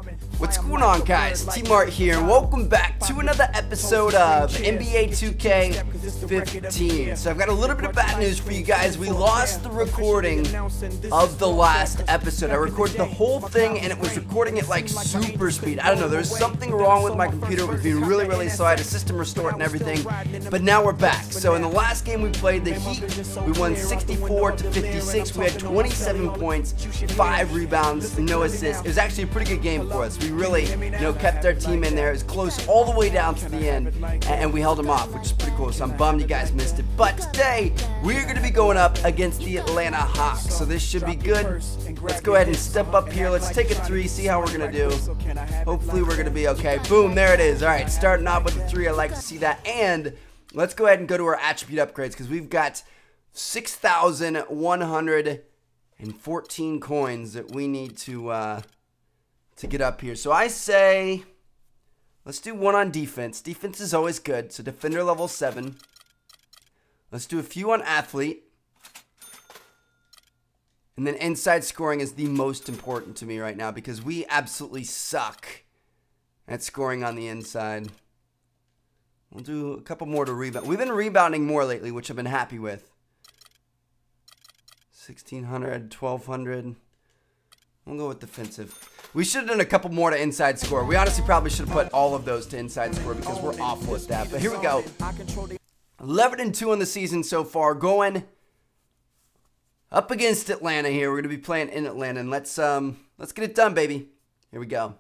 What's going on, guys? T-Mart here, and welcome back to another episode of NBA 2K15. So I've got a little bit of bad news for you guys. We lost the recording of the last episode. I recorded the whole thing, and it was recording at like super speed. I don't know, there was something wrong with my computer. It was being really, really slow. I had a system restore and everything, but now we're back. So in the last game we played, the Heat, we won 64-56. We had 27 points, 5 rebounds, no assists. It was actually a pretty good game for us. We really, kept our team in there. It was close all the way down to the end, and we held them off, which is pretty cool. So I'm bummed you guys missed it. But today, we're going to be going up against the Atlanta Hawks. So this should be good. Let's go ahead and step up here. Let's take a 3, see how we're going to do. Hopefully, we're going to be okay. Boom, there it is. All right, starting off with the 3. I like to see that. And let's go ahead and go to our attribute upgrades because we've got 6,114 coins that we need to get up here. So I say, let's do 1 on defense. Defense is always good. So defender level 7. Let's do a few on athlete. And then inside scoring is the most important to me right now because we absolutely suck at scoring on the inside. We'll do a couple more to rebound. We've been rebounding more lately, which I've been happy with. 1,600, 1,200. We'll go with defensive. We should have done a couple more to inside score. We honestly probably should have put all of those to inside score because we're awful at that. But here we go. 11-2 on the season so far. Going up against Atlanta here. We're going to be playing in Atlanta. And let's get it done, baby. Here we go.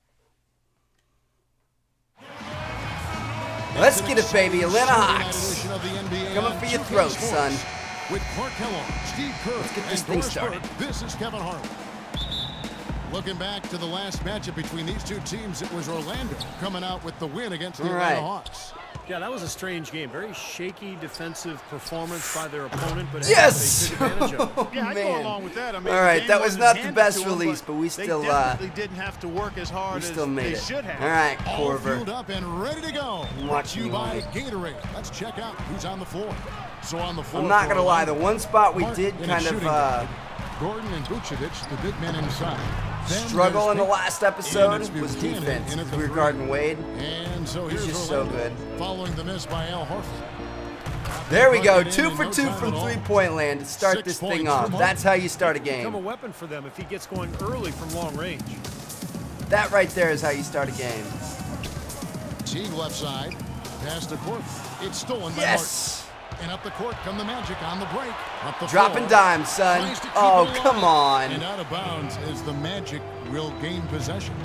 Let's get it, baby. Atlanta Hawks. Coming for your throat, son. With Clark Kellogg, Steve Kerr, let's get this thing started. This is Kevin Harlan. Looking back to the last matchup between these two teams, it was Orlando coming out with the win against the Atlanta Hawks. Yeah, that was a strange game. Very shaky defensive performance by their opponent, but yes! They took advantage of it. Yeah, I go along with that. I mean, all right, that was not the best release, but we still didn't have to work as hard as they should have. All right, All Korver. fueled up and ready to go. Brought you by Gatorade. Let's check out who's on the floor. So on the floor, I'm not gonna lie, the one spot we did kind of Gordon and Vucevic, the big men inside. Struggle in the last episode was defense because we were guarding Wade. And so he's just so good. Following the miss by Al Horford. There we go, 2 for 2 from three-point land to start this thing off. That's how you start a game. Become a weapon for them if he gets going early from long range. That right there is how you start a game. Teague left side, pass to Court. It's stolen by yes. And up the court come the Magic on the break. Up the dropping dimes, son. Oh, come on. And out of bounds as the Magic will gain possession.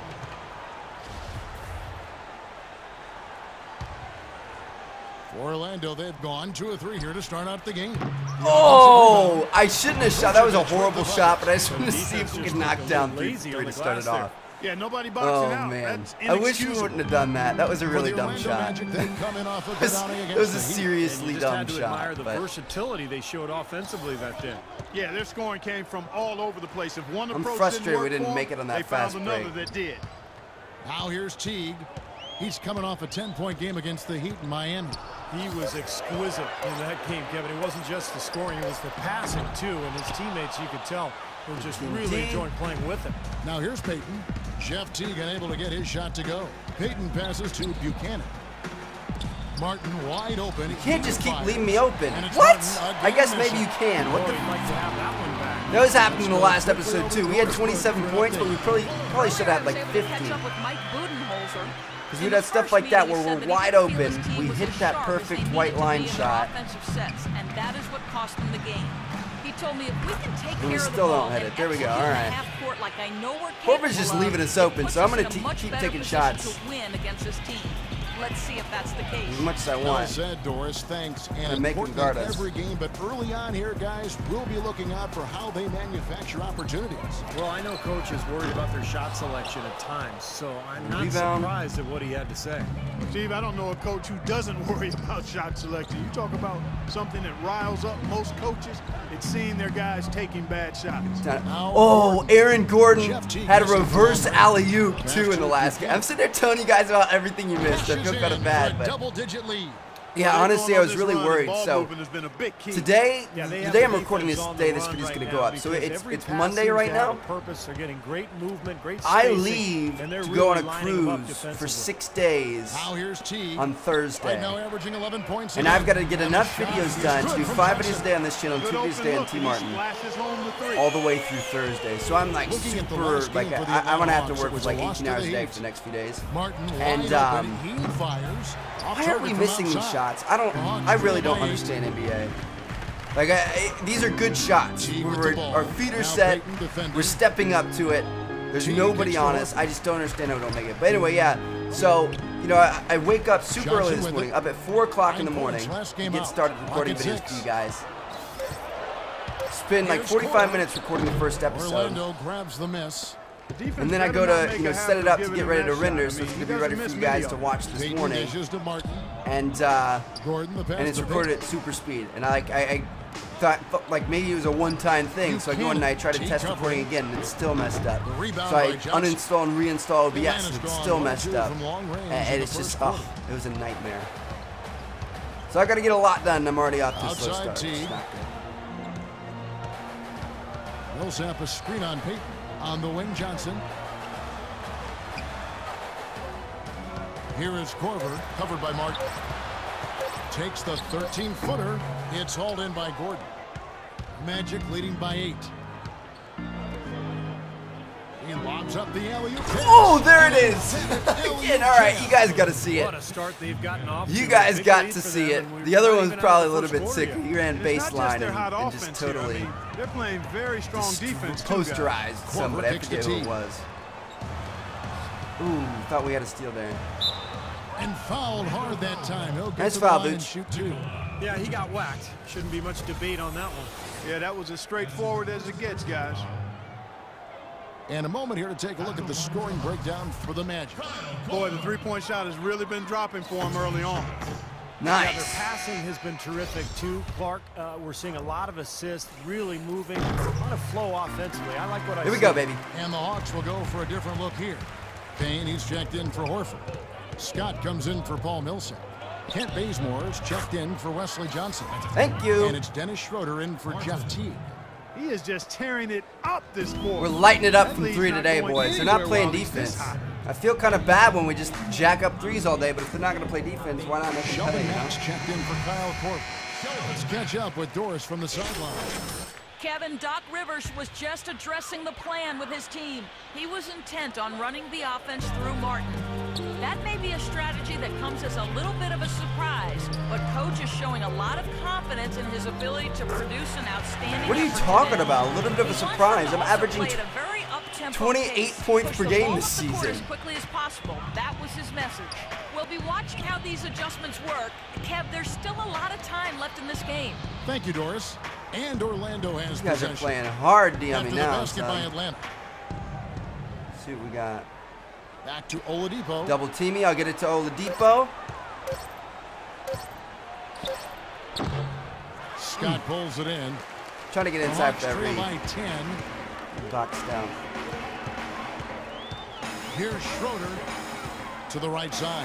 For Orlando, they've gone 2 of 3 here to start out the game. Oh, I shouldn't have shot. That was a horrible shot, but I just wanted to see if we could knock down 3 to start it off. Yeah, nobody boxing out. Man, I wish we wouldn't have done that. That was a really dumb shot. It was a seriously dumb shot. The versatility they showed offensively that day. Yeah, their scoring came from all over the place. If one I'm frustrated we didn't make it on that fast break. That did. Now here's Teague. He's coming off a 10-point game against the Heat in Miami. He was exquisite in that game, Kevin. It wasn't just the scoring, it was the passing, too. And his teammates, you could tell, were just really enjoying playing with him. Now here's Payton. Jeff Teague unable to get his shot to go. Payton passes to Buchanan. Martin wide open. You can't just keep leaving me open. What? I guess maybe you can. What the? That was happening in the last episode, too. We had 27 points, but we probably should have had like 50. Because we'd have stuff like that where we're wide open. We hit that perfect white line shot. And that is what cost them the game. He told me if we can take care of the still ball, don't hit it. There we go. All right. Like I know we're Korver's just leaving us open, so I'm going to keep taking shots. To win against this team. Let's see if that's the case. As much as I want. Well said, Doris. Thanks. And important in every game, but early on here, guys, we'll be looking out for how they manufacture opportunities. Well, I know Coach is worried about their shot selection at times, so I'm not surprised at what he had to say. Steve, I don't know a coach who doesn't worry about shot selection. You talk about something that riles up most coaches. It's seeing their guys taking bad shots. Oh, Aaron Gordon had a reverse alley-oop, too, in the last game. I'm sitting there telling you guys about everything you missed. I feel kind of bad, but double-digit lead. Yeah, honestly, I was really worried. So today, Yeah, the day I'm recording this, day this video is going to go up. So it's Monday right now. They're getting great movement, great I spacing, leave and they're to go on a really lining them up cruise for defensively. 6 days Now here's T. on Right Thursday. now averaging 11 points. And I've got to get enough videos done to do 5 videos a day on this channel, 2 videos a day on T Martin, all the way through Thursday. So I'm like super, like I'm gonna have to work for like 18 hours a day for the next few days. Martin And he fires. why aren't we missing these shots? I really don't understand NBA. Like these are good shots. Our feet are set. We're stepping up to it. There's nobody on us. I just don't understand how we don't make it. But anyway, yeah. So, you know, I wake up super early this morning, up at 4 o'clock in the morning, to get started recording videos for you guys. Spend like 45 minutes recording the first episode. Orlando grabs the miss. And then I go to, you know, set it up to get ready to render, so it's going to be ready for you guys to watch this morning. And it's recorded at super speed. And I thought like maybe it was a one-time thing, so I go in and I try to test recording again, and it's still messed up. So I uninstall and reinstall OBS, and it's still messed up. And it's just, oh, it was a nightmare. So I got to get a lot done, and I'm already off to a slow start. It's not good. Millsap a screen on Peyton. On the wing, Johnson. Here is Korver, covered by Martin. Takes the 13-footer. It's hauled in by Gordon. Magic leading by 8. He lobs up the alley-oop. Oh, there it is! Again, all right, you guys got to see it. What a start they've gotten off. You guys got to see it. The other one was probably a little bit sicker. He ran baseline and just totally they're playing very strong defense. posterized somebody. I forget who it was. Ooh, thought we had a steal there. And fouled hard that time. He'll get Nice to the foul, line and Vooch. shoot 2. Yeah, he got whacked. Shouldn't be much debate on that one. Yeah, that was as straightforward as it gets, guys. And a moment here to take a look at the scoring breakdown for the Magic. Boy, the three-point shot has really been dropping for him early on. Yeah, their Nice. passing has been terrific too, Clark. We're seeing a lot of assists, really moving, a lot of flow offensively. I like what I see. Here we go, baby. And the Hawks will go for a different look here. Payne, he's checked in for Horford. Scott comes in for Paul Millsap. Kent Bazemore is checked in for Wesley Johnson. Thank you. And it's Dennis Schroeder in for Jeff Teague. He is just tearing it up this quarter. We're lighting it up That from lead's 3 not today, going boys. They're not anywhere playing while he's this defense. hot. I feel kind of bad when we just jack up threes all day, but if they're not going to play defense, why not make them Sheldon play, you know? Max checked in for Kyle Korver. Let's catch up with Doris from the sideline. Kevin, Doc Rivers was just addressing the plan with his team. He was intent on running the offense through Martin. That may be a strategy that comes as a little bit of a surprise, but Coach is showing a lot of confidence in his ability to produce an outstanding What are you effort talking today. about? A little bit of a He wants them to surprise. I'm also averaging play at a very up-tempo 28 pace, points push per the game ball this up the court season. as quickly as possible. That was his message. We'll be watching how these adjustments work. Kev, there's still a lot of time left in this game. Thank you, Doris. And Orlando has You guys are possession. playing hard D on After me the now, basket by son. Atlanta. Let's see what we got. Back to Oladipo. Double team me. I'll get it to Oladipo. Scott pulls it in. Trying to get The inside Hawks for trail every by 10. box down. Here's Schroeder to the right side.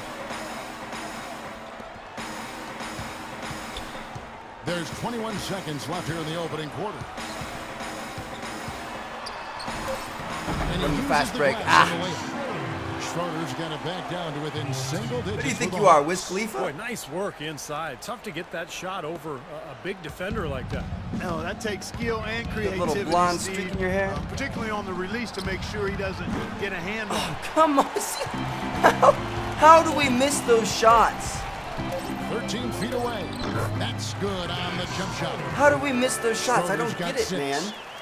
There's 21 seconds left here in the opening quarter. And he From the uses fast the break. glass on the layup. Schroeder's got it back down to within single digits. Who do you think for the you are, Hawks. Wiz Khalifa? Boy, nice work inside. Tough to get that shot over a big defender like that. No, that takes skill and creativity. little blonde Steve, streak in your hair? particularly on the release to make sure he doesn't get a hand on it. Come on. See, how do we miss those shots? 13 feet away. That's good on the jump shot. How do we miss those shots? I Schroeder's don't got get it, 6. man.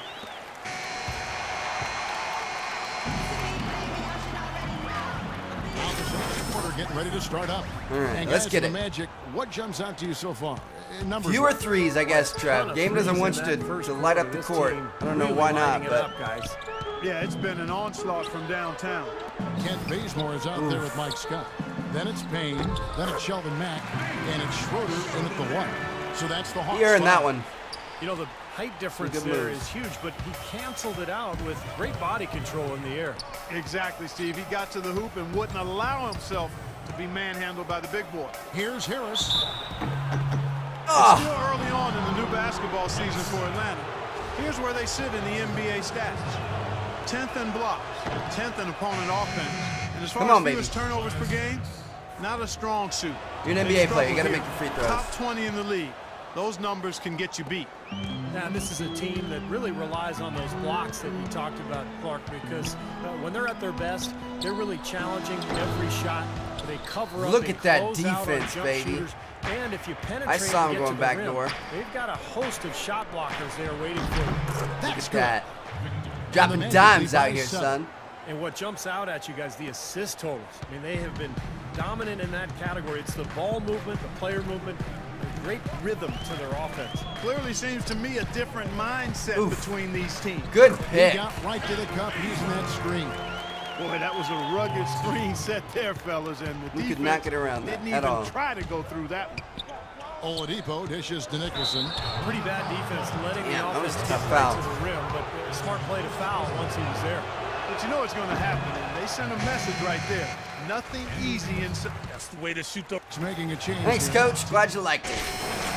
Now the second quarter getting ready to start up. All right, And let's guys, get the it. Magic, what jumps out to you so far? Numbers. Fewer threes, I guess, Trev. Game doesn't want you to light up the court. I don't know why not, but Yeah, it's been an onslaught from downtown. Kent Bazemore is out there with Mike Scott. Then it's Payne. Then it's Sheldon Mack. And it's Schroeder in at the 1. So that's the Hawks. he earned that five. one. You know, the height difference Good there moves. is huge, but he canceled it out with great body control in the air. Exactly, Steve. He got to the hoop and wouldn't allow himself to be manhandled by the big boy. Here's Harris. It's still early on in the new basketball season for Atlanta. Here's where they sit in the NBA stats. 10th in blocks, 10th in opponent offense. And as far as fewest turnovers per game, not a strong suit. You're an NBA player. You got to make the free throws. Top 20 in the league. Those numbers can get you beat. Now, this is a team that really relies on those blocks that you talked about, Clark, because when they're at their best, they're really challenging every shot. They cover up. Look at that defense, baby. Shooters. And if you penetrate, I saw him going back door. They've got a host of shot blockers there waiting for you. Look at that. Dropping dimes out here, son. And what jumps out at you guys, the assist totals. I mean, they have been dominant in that category. It's the ball movement, the player movement, great rhythm to their offense. Clearly seems to me a different mindset between these teams. Good pick. He got right to the cup using that screen. Boy, that was a rugged screen set there, fellas, and the defense could not get around that didn't at even all. try to go through that one. Oladipo dishes to Nicholson. Pretty bad defense, letting the that was offense a tough get foul. right to the rim, but a smart play to foul once he was there. But you know what's going to happen, and they sent a message right there. Nothing easy inside. That's the way to shoot the... He's making a change. Thanks, here. Coach. Glad you liked it.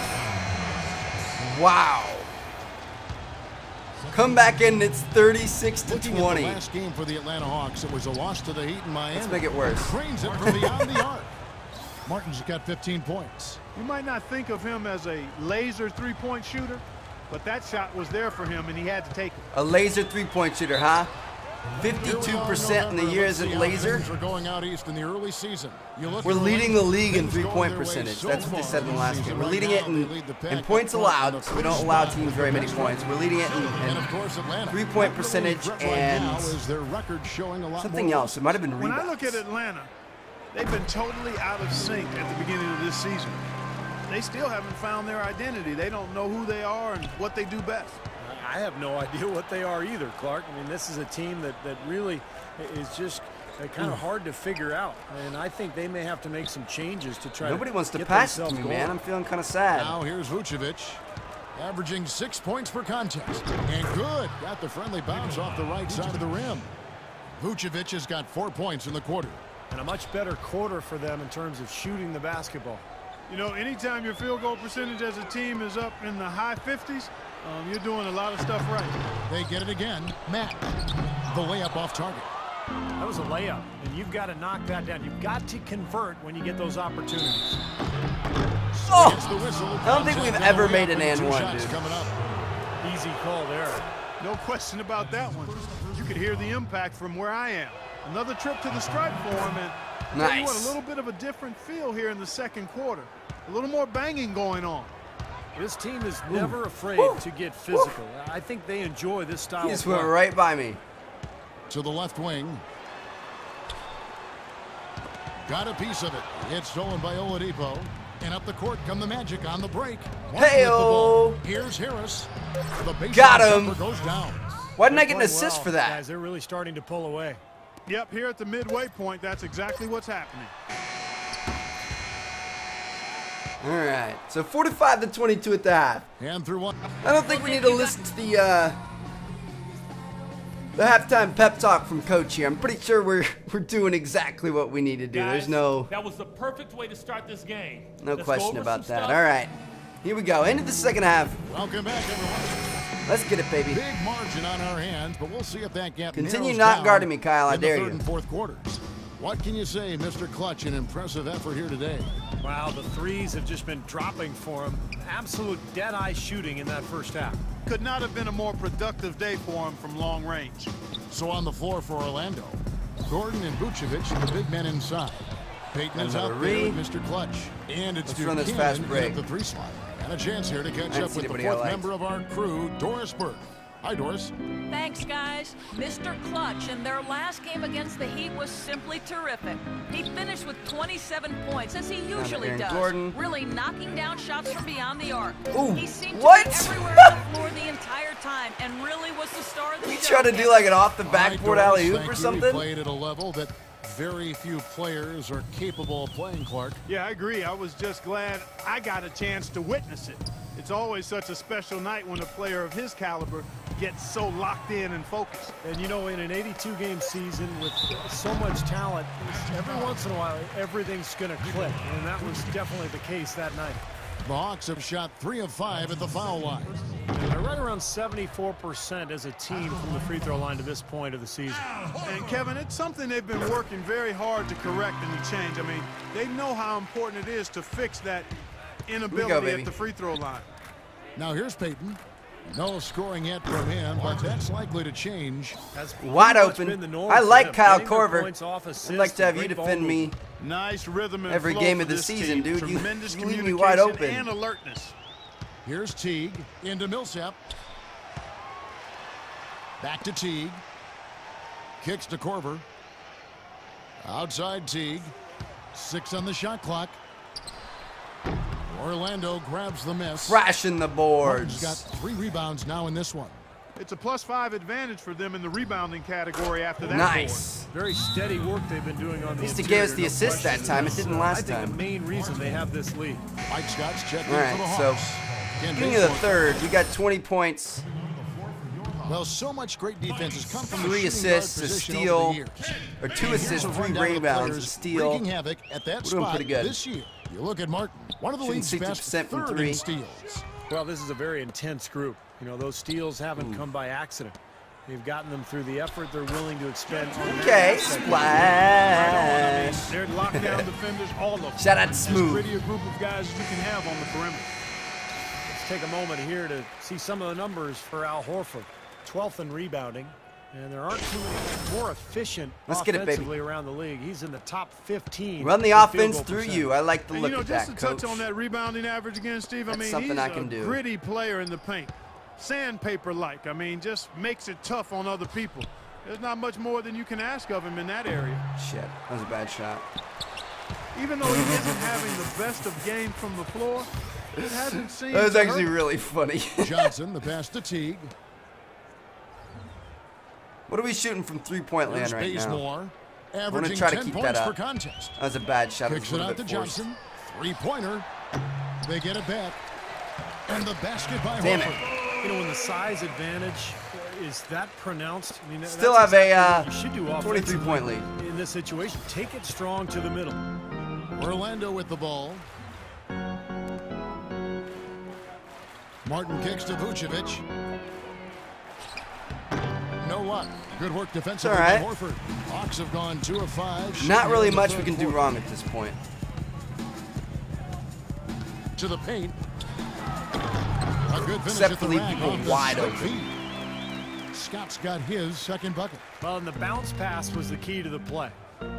Wow. Come back in, it's 36 to Looking at 20. the last game for the Atlanta Hawks, it was a loss to the Heat in Miami. Let's make it worse. Cranes it from beyond the arc. Martin's got 15 points. You might not think of him as a laser three-point shooter, but that shot was there for him, and he had to take it. A laser three-point shooter, huh? 52% in the year as a laser. We're going out east in the early season. We're leading the league in three-point percentage. That's what they said in the last game. We're leading it in points allowed, so we don't allow teams very many points. We're leading it in three-point percentage and something else. It might have been When I look rebounds. at Atlanta, they've been totally out of sync at the beginning of this season. They still haven't found their identity. They don't know who they are and what they do best. I have no idea what they are either, Clark. I mean, this is a team that really is just kind of hard to figure out. And I think they may have to make some changes to try Nobody wants to get pass it to themselves me, going. man. I'm feeling kind of sad. Now here's Vucevic, averaging 6 points per contest. And good. Got the friendly bounce off the right side of the rim. Vucevic has got 4 points in the quarter. And a much better quarter for them in terms of shooting the basketball. You know, anytime your field goal percentage as a team is up in the high 50s, you're doing a lot of stuff right. They get it again. Matt, the layup off target. That was a layup, and you've got to knock that down. You've got to convert when you get those opportunities. Oh, Gets the whistle. I don't think we've ever made an and one, dude. Coming up. Easy call there. No question about that one. You could hear the impact from where I am. Another trip to the stripe for him, and tell you what, a little bit of a different feel here in the second quarter. A little more banging going on. This team is never afraid to get physical. I think they enjoy this style He of just play. went right by me. To the left wing. Got a piece of it. It's stolen by Oladipo. And up the court come the Magic on the break. Hey-o. Here's Harris. The baseline Got him. jumper goes down. Why didn't I get an Playing assist well, for that? Guys, they're really starting to pull away. Yep, here at the midway point, that's exactly what's happening. All right, so 45 to 22 at the half. And through one. I don't think we need to listen to the halftime pep talk from Coach here. I'm pretty sure we're doing exactly what we need to do. Guys, There's no that was the perfect way to start this game. no Let's go question over about some that. stuff. All right, here we go. Into the second half. Welcome back, everyone. Let's get it, baby. Big margin on our hands, but we'll see if that gap Continue narrows not down guarding me, Kyle. I in the dare third you. and fourth quarters. What can you say, Mr. Clutch? An impressive effort here today. Wow, the threes have just been dropping for him. Absolute dead-eye shooting in that first half. Could not have been a more productive day for him from long range. So on the floor for Orlando, Gordon and Vucevic, the big men inside. Peyton is Another out there read. with Mr. Clutch. And it's Let's run this Buchanan fast break. at the three slot. And a chance here to catch didn't up see with the anybody I fourth liked. member of our crew, Doris Burke. Hi, Doris. Thanks, guys. Mr. Clutch in their last game against the Heat was simply terrific. He finished with 27 points, as he usually Aaron does, Gordon. really knocking down shots from beyond the arc. Ooh, He seemed what? to be everywhere on the floor the entire time, and really was the star of the You show. trying to do like an off the All right, backboard Doris, alley oop thank or you. something? He played at a level that very few players are capable of playing, Clark. Yeah, I agree. I was just glad I got a chance to witness it. It's always such a special night when a player of his caliber gets so locked in and focused. And, you know, in an 82-game season with so much talent, every once in a while, everything's going to click. And that was definitely the case that night. The Hawks have shot 3 of 5 at the foul line. And they're right around 74% as a team from the free throw line to this point of the season. And, Kevin, it's something they've been working very hard to correct and to change. I mean, they know how important it is to fix that inability at the free throw line. Now here's Payton. No scoring yet from him, but that's likely to change. Wide open. I like Kyle Korver. I'd like to have you defend me Nice rhythm and every flow game for of the this season, team. dude. Tremendous You leave me wide open. and alertness. Here's Teague into Millsap. Back to Teague. Kicks to Korver. Outside Teague. 6 on the shot clock. Orlando grabs the miss. Crashing the boards. He's got 3 rebounds now in this one. It's a +5 advantage for them in the rebounding category after that. Nice. Very steady work they've been doing on the At least it interior, gave us the no assist that question. time. It didn't last I think time. the main reason they have this lead. Mike Scott's checking All in for the right, so Hawks. Ken beginning of the Bazemore. third, we got 20 points, Well, so much great defense has come from 3 the shooting guard assists, a position steal, over the years. or 2 Here's assists, a 3 rundown of rebounds, a players steal. wreaking havoc at that We're doing spot pretty good. this year. You look at Martin, one of the Shooting league's best 60% from 3rd three. in steals. Well, this is a very intense group. You know, those steals haven't come by accident. They've gotten them through the effort they're willing to expend. on that Okay, aspect. splash. They're lockdown defenders, all of them. Shout out to As Smooth. pretty a group of guys as you can have on the perimeter. Let's take a moment here to see some of the numbers for Al Horford. 12th in rebounding. And there aren't too many more efficient Let's get it, baby. offensively around the league. He's in the top 15. Run the in field offense goal through percentage. you. I like the And look you know, at just that, to touch coach. on that rebounding average again, Steve, I That's mean, something he's I can a do. gritty player in the paint. Sandpaper-like. I mean, just makes it tough on other people. There's not much more than you can ask of him in that area. Shit, that was a bad shot. Even though he isn't having the best of games from the floor, it hasn't seemed That was to actually hurt. really funny. Johnson, the pass to Teague. What are we shooting from 3-point land There's right now? Bazemore, averaging try to 10 keep that points up. per contest. That was a bad shot. It was Kicks a it little out to bit forced. Johnson. 3-pointer. They get it back. And the basket by Damn it. Horford. You know, when the size advantage is that pronounced, I mean, Still that's have a exactly what you should do 23-point offensively lead. in this situation. Take it strong to the middle. Orlando with the ball. Martin kicks to Vucevic. No luck. Good work defensively All right. by Horford. Hawks have gone 2 of 5. Not really in the much third we can do quarter. wrong at this point. To the paint. A good finish Except at the to leave rack people off the wide straight open. feed. Scott's got his second bucket. Well, and the bounce pass was the key to the play.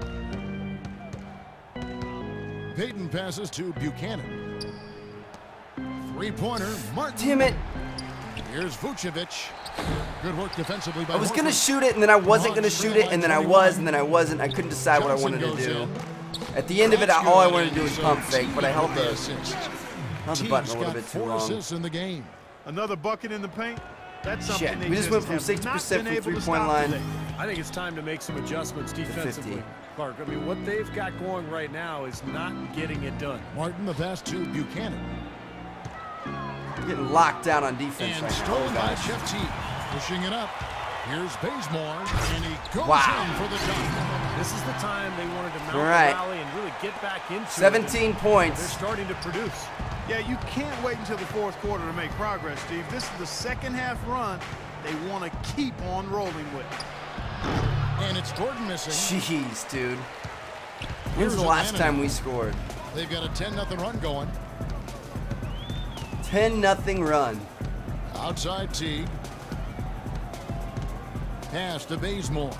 Payton passes to Buchanan. 3-pointer. Martin. Damn it. Here's Vucevic. Good work defensively by I was going to Horford. shoot it, and then I wasn't going to shoot it, and then I was, and then I wasn't. I couldn't decide what I wanted to Johnson do. goes in. At the end of it, That's all I good. wanted to do was So pump fake, but I held Teague the assist. button a Teague's little got bit too 4 long. assists in the game. Another bucket in the paint. That's something Shit, they we just went from have 60% not from been able to 3-point stop line. today. I think it's time to make some adjustments defensively, 50. Clark. I mean, what they've got going right now is not getting it done. Martin the pass to Buchanan. Getting locked down on defense And right now. stolen by guys. Jeff Teague. Pushing it up. Here's Bazemore. And he goes Wow. in for the jump. This is the time they wanted to mount All right. the rally and really get back into it. 17 They're points. starting to produce. Yeah, you can't wait until the fourth quarter to make progress, Steve. This is the second half run they want to keep on rolling with. And it's Gordon missing. Jeez, dude. When's Here's the last Atlanta. time we scored? They've got a 10-0 run going. 10-0 run. Outside Teague. Pass to Bazemore.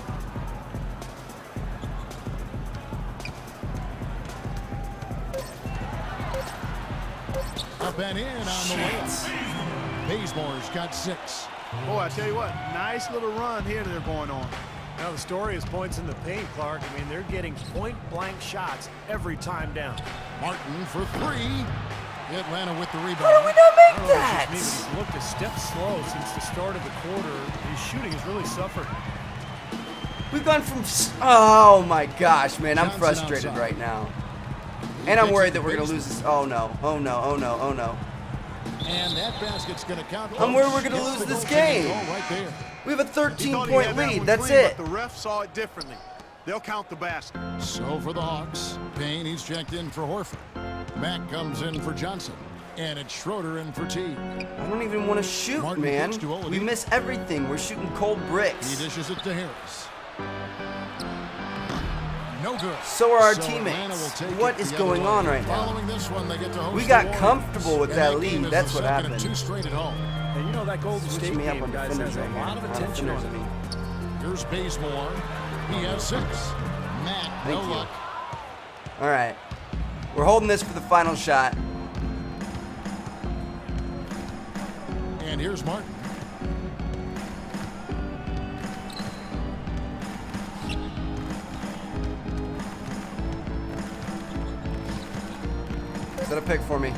Up and in on the layup. Bazemore's got 6. Boy, I tell you what, nice little run here they're going on. Now the story is points in the paint, Clark. I mean, they're getting point-blank shots every time down. Martin for 3. Atlanta with the How did rebound. we not I make don't know if that? it's just me, but he's looked a step slow since the start of the quarter. His shooting has really suffered. We've gone from. Oh my gosh, man. I'm Johnson frustrated outside. right now. He And I'm kicks worried it that we're to going to lose this. Oh no. Oh no. Oh no. Oh no. And that basket's going to count. I'm worried we're going to lose this game. Right there. We have a He thought he 13-point had that lead. one That's clean, it. But the ref saw it differently. They'll count the basket. So for the Hawks, Payne, he's checked in for Horford. Mack comes in for Johnson. And it's Schroeder in for T. I don't even want to shoot, Martin man. kicks to Oladipo. We miss everything. We're shooting cold He bricks. dishes it to Harris. No good. So are our So teammates. Atlanta will take What it is the other going way. on right now? Following this one, they get to host We the got Warriors. comfortable with And that game lead. is That's the what second of happened. 2 straight at home. And you know that Golden State Switching me up game, on guys, defenders has right a here. lot of A lot of attention defenders on on it. me. Here's Bazemore. He has 6. Mack, no Thank you. luck. All right. We're holding this for the final shot. And here's Martin. Set a pick for me.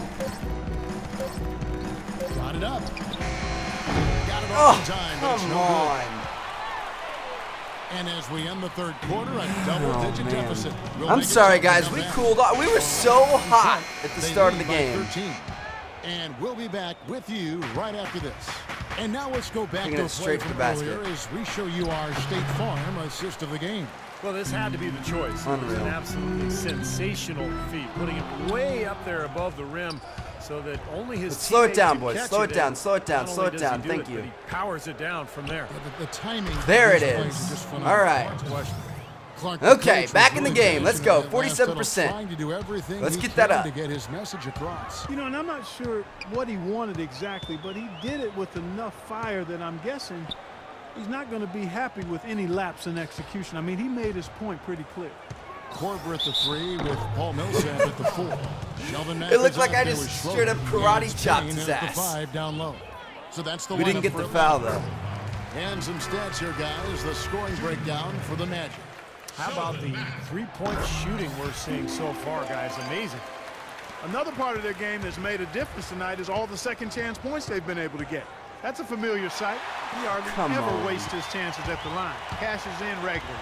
Got it up. Got it Oh, off in time, but it's come no on. good. And as we end the third quarter, a double-digit Oh, man. deficit. We'll I'm make it sorry, tough to guys. come We back. cooled off. We were so hot at the They start of the lead by game. 13. And we'll be back with you right after this. And now let's go back Taking to it a play straight to from the basket. earlier as we show you our State Farm assist of the game. Well, this had to be the choice. It was Unreal. an absolutely sensational feat, putting it way up there above the rim so that only his Let's slow it teammates down, could boys. catch Slow it down, and slow it down, not slow only it does he down. do Thank it, you. but he powers it down from there. The timing. There of it these plays is. just phenomenal. All right. Question. Clark, the Okay, coach, back was in the really game. Let's go. passionate that last 47%. trying to do everything Let's he get that can up. to get his message across. You know, and I'm not sure what he wanted exactly, but he did it with enough fire that I'm guessing he's not going to be happy with any lapse in execution. I mean, he made his point pretty clear. Korver at the 3 with Paul Millsap at the 4. Sheldon Mack It looked is like out I there just with straight up Schroeder. karate And chopped Payne his at the ass. 5 down low. So that's the We didn't lineup get for the foul, Atlanta. though. And some stats here, guys. The scoring breakdown for the Magic. How about the three-point shooting we're seeing so far, guys? Amazing. Another part of their game that's made a difference tonight is all the second chance points they've been able to get. That's a familiar sight. He hardly Come ever on. wastes his chances at the line. Cashes in regularly.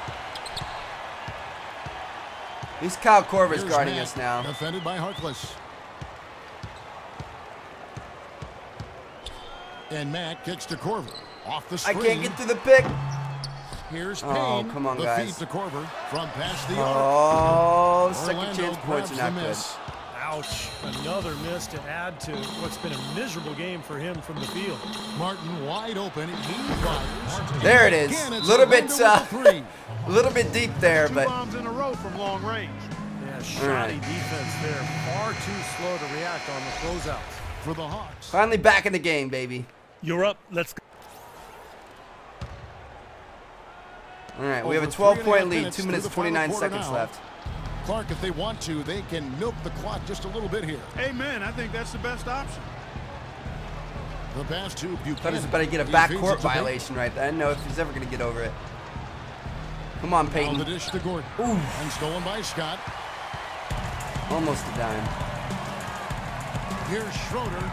He's Kyle Korver's Here's guarding Mack, us now. defended by Harkless. And Mack kicks to Korver. Off the I screen. can't get through the pick. Here's Oh, Payne. come on, the guys. feed to Korver from past the arc. Oh, second Orlando chance points are grabs not the good. miss. Ouch. Another miss to add to what's been a miserable game for him from the field. Martin wide open. He fires. There it is. Again, it's Little bit, Orlando with the 3. A little bit deep there, Two but bombs in a row from long range. Yeah, shoddy right. defense there. Far too slow to react on the closeouts. For the Hawks. finally back in the game, baby. You're up. Let's go. All right, we have a Over 12-point 3.5 lead. minutes 2 through minutes, the final 29 quarter seconds now. left. Clark, if they want to, they can milk the clock just a little bit here. Amen. I think that's the best option. The pass to Buchanan. Thought he was about to get a He back feeds court it to Payton. violation right there. I didn't know if he's ever going to get over it. Come on, On the Peyton. dish to Gordon. Ooh. And stolen by Scott. Almost a dime. Here's Schroeder.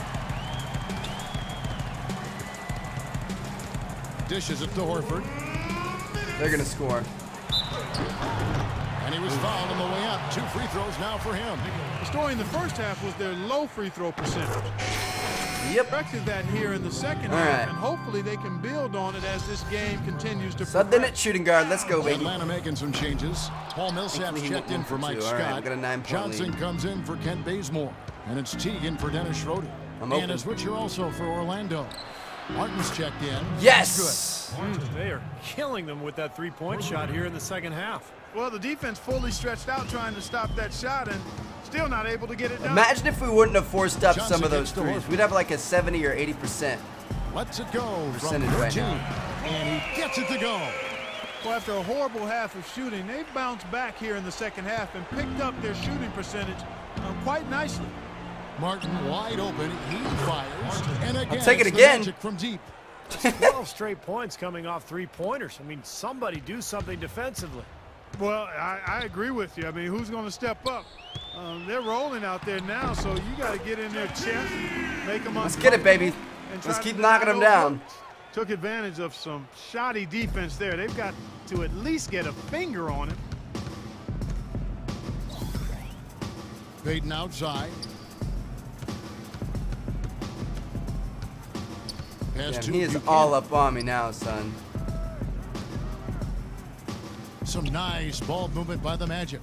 Dishes it to Horford. They're going to score. And he was fouled on the way up. 2 free throws now for him. The story in the first half was their low free throw percentage. Yep. Corrected that here in the second All half, right. and hopefully they can build on it as this game continues to Subbed in progress. at shooting guard. Let's go, baby. Atlanta making some changes. Paul Millsap's Thankfully, he checked went in 1 for for Mike 2. All right, Scott. we got a 9-point Johnson lead. comes in for Kent Bazemore. And it's Teagan for Dennis Schroeder. I'm And open. a switcher also for Orlando. Martin's checked in. Yes! They are killing them with that three-point shot here in the second half. Well, the defense fully stretched out trying to stop that shot and still not able to get it done. Imagine if we wouldn't have forced up Johnson some of those gets to threes. Horford. We'd have like a 70 or 80%. Lets it go from Percentage right 13. now. And he gets it to go. Well, after a horrible half of shooting, they've bounced back here in the second half and picked up their shooting percentage quite nicely. Martin wide open. He fires. And again, I'll take it it's the again. Magic from deep. 12 straight points coming off three-pointers. I mean, somebody do something defensively. Well, I agree with you. I mean, who's going to step up? They're rolling out there now, so you got to get in their chest, make them Let's get it, baby. and Let's try keep to knocking them deny those down. looks. Took advantage of some shoddy defense there. They've got to at least get a finger on it. Payton outside. has Damn, two. he is Buchanan. all up on me now, son. Some nice ball movement by the Magic.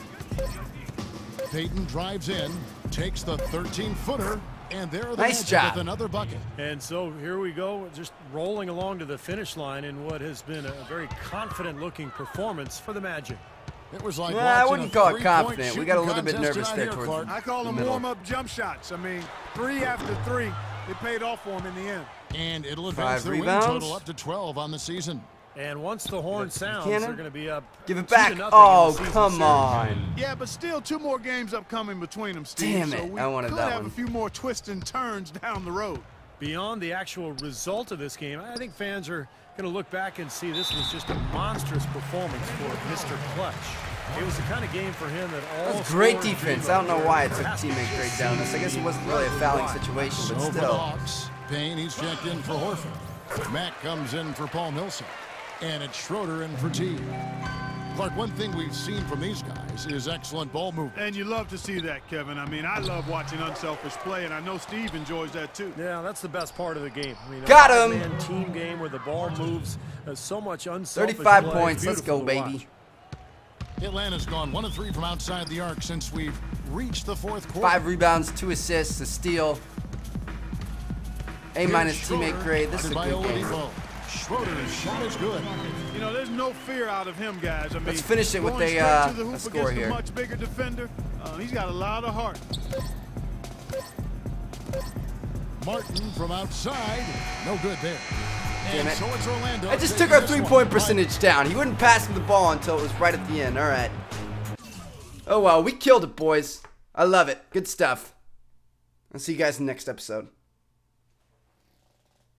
Payton drives in, takes the 13-footer, and there the Nice Magic job. with another bucket. And so here we go, just rolling along to the finish line in what has been a very confident-looking performance for the Magic. It was like I watching wouldn't a call it three-point confident. We got a shooting little bit contest nervous tonight there here, towards Clark. I call them middle. warm-up jump shots. I mean, 3 after 3, they paid off for him in the end. And it'll advance 5 their win rebounds. total up to 12 on the season. And once the horn sounds, Buchanan? they're going to be up. Give it 2-0 back. in the Oh, season come series. on. Yeah, but still 2 more games upcoming between them, Steve. Damn So it, we I wanted could that have one. a few more twists and turns down the road. Beyond the actual result of this game, I think fans are going to look back and see this was just a monstrous performance for Mr. Clutch. It was the kind of game for him that all That was great scoring defense. dream I don't know of. why it took teammate grade down this. I guess it wasn't really a fouling situation, So but for the still. Hawks, Payne, he's checked in for Horford. Mack comes in for Paul Millsap. And it's Schroeder in for Teague. Clark, one thing we've seen from these guys is excellent ball movement. And you love to see that, Kevin. I mean, I love watching unselfish play, and I know Steve enjoys that too. Yeah, that's the best part of the game. I mean, Got a him. five-man team game where the ball moves so much unselfish 35 play. points. It's Let's go, beautiful to baby. watch. Atlanta's gone 1 of 3 from outside the arc since we've reached the fourth quarter. 5 rebounds, 2 assists, a steal. A minus Schroeder, teammate grade. This is a guarded good by game. Oladipo. Schroeder's shot is good. You know, there's no fear out of him, guys. I mean, Let's finish it with going a, straight to the hoop a score against here. a much bigger defender. He's got a lot of heart. Martin from outside. No good there. Damn And it. so it's Orlando. I just taking took our this one. 3-point percentage down. He wouldn't pass me the ball until it was right at the end. All right. Oh, well, we killed it, boys. I love it. Good stuff. I'll see you guys in the next episode.